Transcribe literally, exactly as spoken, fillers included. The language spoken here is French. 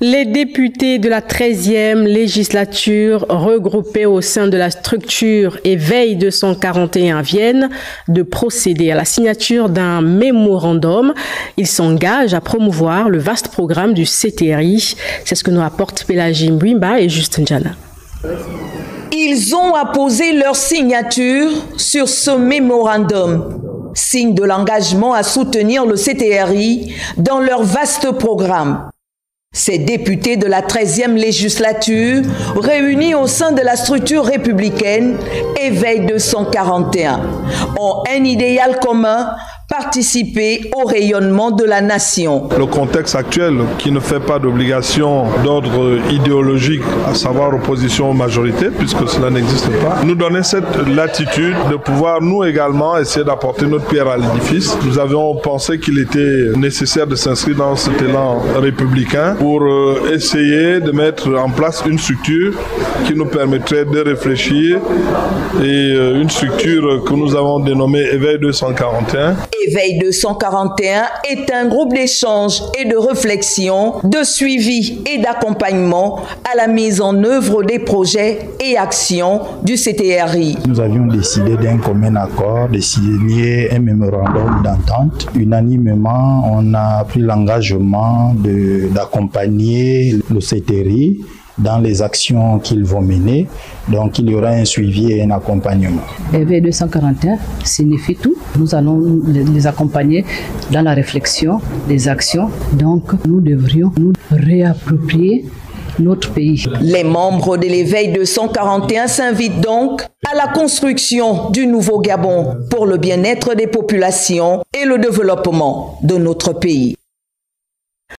Les députés de la treizième législature, regroupés au sein de la structure Éveil deux cent quarante et un, viennent de procéder à la signature d'un mémorandum. Ils s'engagent à promouvoir le vaste programme du C T R I. C'est ce que nous rapportent Pélagie Mbouimba et Justin Jana. Ils ont apposé leur signature sur ce mémorandum, signe de l'engagement à soutenir le C T R I dans leur vaste programme. Ces députés de la treizième législature, réunis au sein de la structure républicaine Éveil deux cent quarante et un, ont un idéal commun: participer au rayonnement de la nation. Le contexte actuel, qui ne fait pas d'obligation d'ordre idéologique, à savoir opposition aux majorités, puisque cela n'existe pas, nous donnait cette latitude de pouvoir nous également essayer d'apporter notre pierre à l'édifice. Nous avions pensé qu'il était nécessaire de s'inscrire dans cet élan républicain pour essayer de mettre en place une structure qui nous permettrait de réfléchir, et une structure que nous avons dénommée Éveil deux cent quarante et un. Éveil deux cent quarante et un est un groupe d'échange et de réflexion, de suivi et d'accompagnement à la mise en œuvre des projets et actions du C T R I. Nous avions décidé d'un commun accord de signer un mémorandum d'entente. Unanimement, on a pris l'engagement de, d'accompagner le C T R I dans les actions qu'ils vont mener. Donc il y aura un suivi et un accompagnement. Éveil deux cent quarante et un signifie tout. Nous allons les accompagner dans la réflexion, des actions. Donc nous devrions nous réapproprier notre pays. Les membres de l'Éveil deux cent quarante et un s'invitent donc à la construction du nouveau Gabon pour le bien-être des populations et le développement de notre pays.